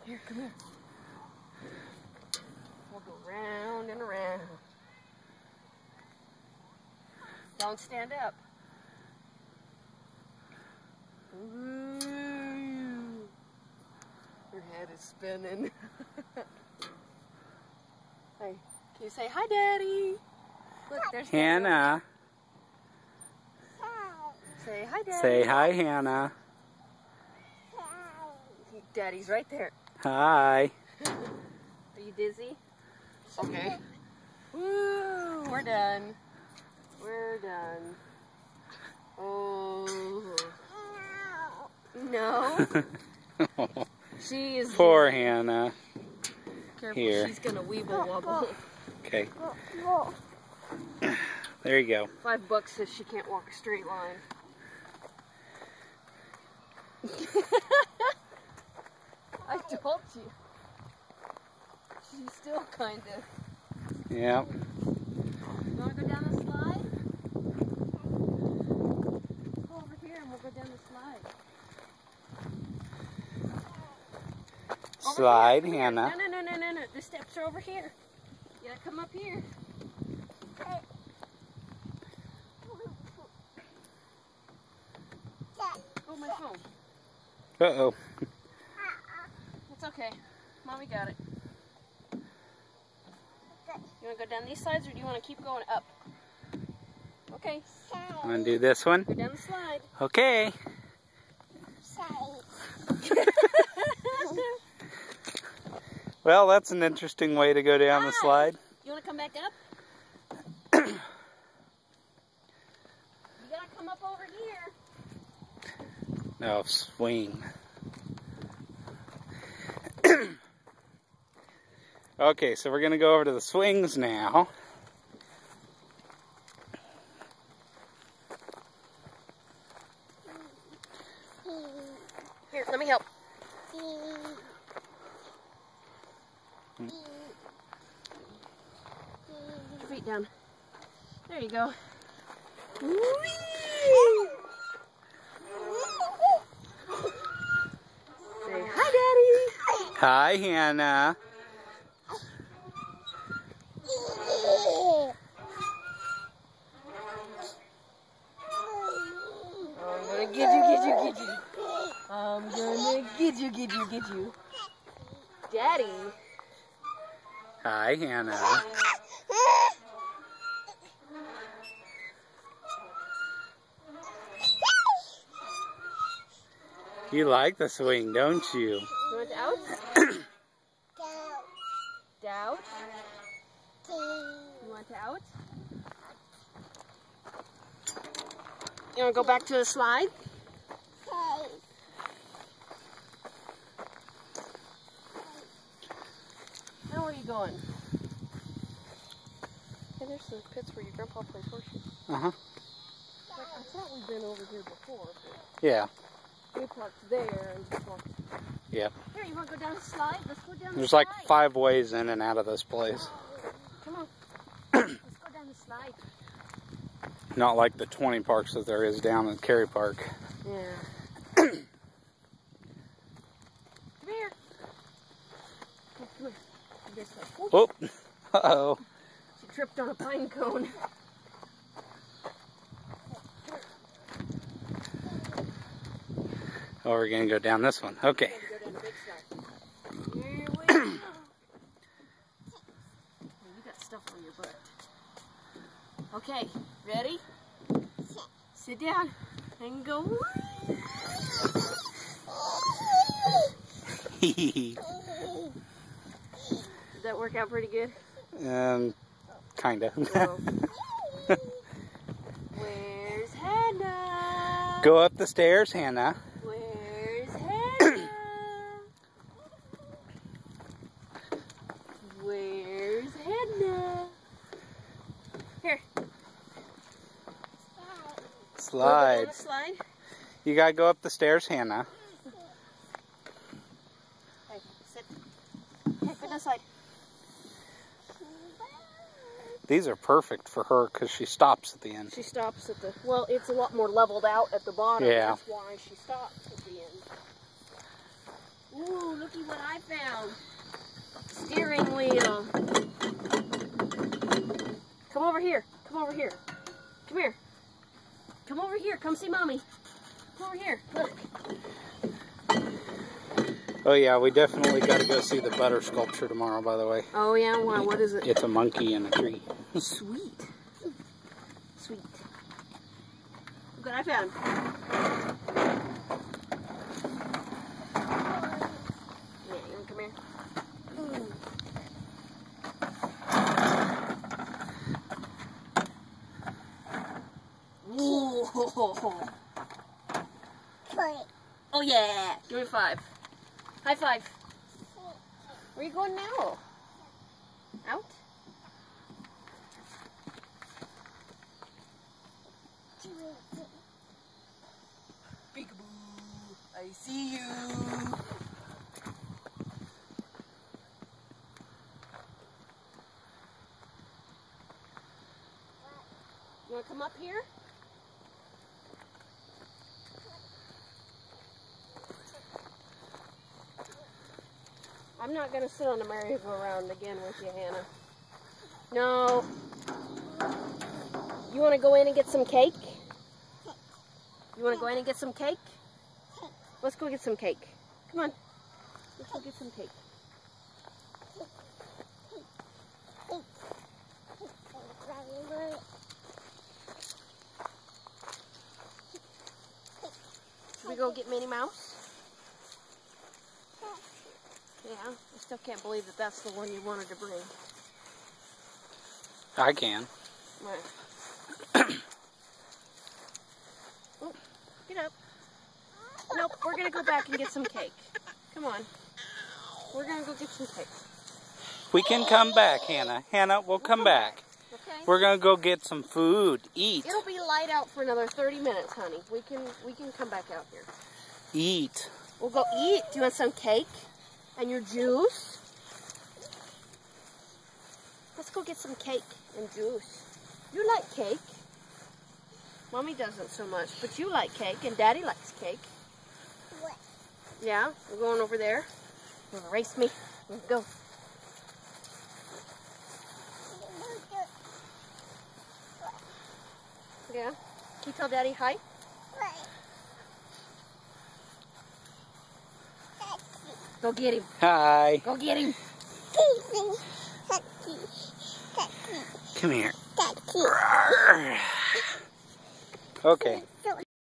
Here, come here. We'll go round and around. Don't stand up. Ooh. Your head is spinning. Hey, can you say hi, Daddy? Look, there's Hannah. Say hi, Daddy. Say hi, Hannah. Daddy's right there. Hi. Are you dizzy? Okay. Woo! We're done. We're done. Oh. No. She is. Poor Hannah. Careful, Here. she's gonna weeble wobble. Okay. There you go. $5 says she can't walk a straight line. I told you. She's still kind of. Yeah. You want to go down the slide? Go over here and we'll go down the slide. Slide, here. Hannah. No. The steps are over here. You gotta come up here. Oh, my phone. Uh-oh. It's okay. Mommy got it. You want to go down these sides or do you want to keep going up? Okay. Want to do this one? Go down the slide. Okay. Well, that's an interesting way to go down the slide. You want to come back up? You gotta come up over here. No, swing. Okay, so we're going to go over to the swings now. Here, let me help. Put your feet down. There you go. Say hi, Daddy. Hi, Hannah. I'm gonna get you. I'm gonna get you. Daddy. Hi, Hannah. You like the swing, don't you? You want out? Doubt? You want out? You want to go back to the slide? Now where are you going? Hey, there's the pits where your grandpa plays horseshoes. Uh-huh. I thought we'd been over here before, but Yeah. we parked there and just walked. Yeah. Here, you want to go down the slide? Let's go down the There's slide. like 5 ways in and out of this place. Come on. Let's go down the slide. Not like the 20 parks that there is down in Cary Park. Yeah. Come here. Come here. This way. Oh, uh-oh. She tripped on a pine cone. Oh, we're going to go down this one. Okay. Go down the big slide. Here we go. You got stuff on your butt. Okay, ready? Sit down and go. Did that work out pretty good? Kinda. Oh. Where's Hannah? Go up the stairs, Hannah. Where's Hannah? Where's Hannah? Here. Slide. Slide. You gotta go up the stairs, Hannah. Hey, sit. Hey, go down slide. These are perfect for her because she stops at the end. She stops at the, well, it's a lot more leveled out at the bottom. Yeah. That's why she stops at the end. Ooh, looky what I found. Steering wheel. Come over here. Come over here. Come here. Come over here. Come see Mommy. Come over here. Look. Oh yeah, we definitely got to go see the butter sculpture tomorrow, by the way. Oh yeah? Why? What is it? It's a monkey in a tree. Sweet. Sweet. Look what I found. Yeah, you want to come here? Whoa. Oh yeah. Give me 5. High 5. Where are you going now? Out? Peekaboo, I see you. You want to come up here? I'm not going to sit on the merry-go-round again with you, Hannah. No. You want to go in and get some cake? You want to go in and get some cake? Let's go get some cake. Come on. Let's go get some cake. Should we go get Minnie Mouse? Yeah, I still can't believe that that's the one you wanted to bring. I can. Oh, get up. Nope, we're going to go back and get some cake. Come on. We're going to go get some cake. We can come back, Hannah. Hannah, we'll come back. Okay? We're going to go get some food, eat. It'll be light out for another 30 minutes, honey. We can come back out here. Eat. We'll go eat. Do you want some cake? And your juice? Let's go get some cake and juice. You like cake. Mommy doesn't so much, but you like cake, and Daddy likes cake. What? Yeah, we're going over there. You wanna race me? Let's go. Yeah? Can you tell Daddy hi? Go get him. Hi. Go get him. Come here. Okay.